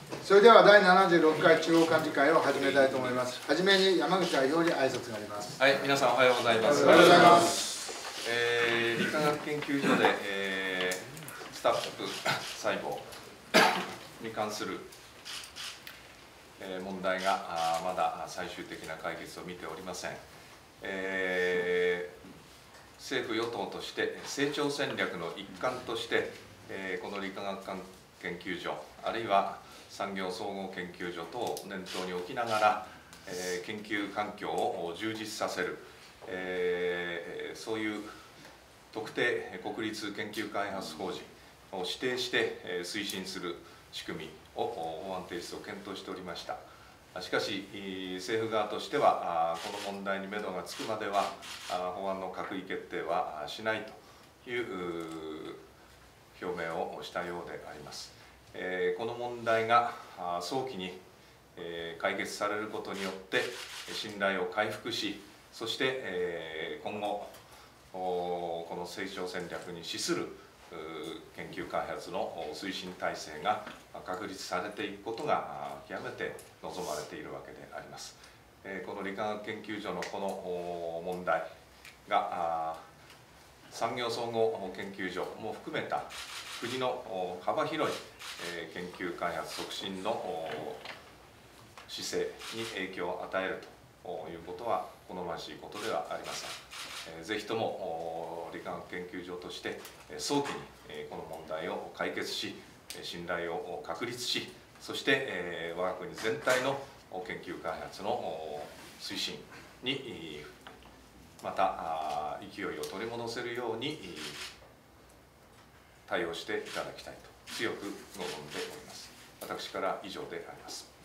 それでは第76回中央幹事会を始めたいと思います。はじめに山口代表に挨拶があります。 はい、皆さんおはようございます。 おはようございます。 理化学研究所で、スタッフ細胞に関する、問題がまだ最終的な解決を見ておりません。政府与党として成長戦略の一環として、この理化学研究所あるいは産業総合研究所等を念頭に置きながら、研究環境を充実させる、そういう特定国立研究開発法人を指定して推進する仕組みを法案提出を検討しておりました。しかし政府側としてはこの問題に目処がつくまでは法案の閣議決定はしないという表明をしたようであります。この問題が早期に解決されることによって信頼を回復し、そして今後この成長戦略に資する研究開発の推進体制が確立されていくことが極めて望まれているわけであります。この理化学研究所のこの問題が産業総合研究所も含めた国の幅広い研究開発促進の姿勢に影響を与えるということは好ましいことではありません。ぜひとも理化学研究所として早期にこの問題を解決し、信頼を確立し、そして我が国全体の研究開発の推進にまた勢いを取り戻せるように対応していただきたいと強く望んでおります。私から以上であります。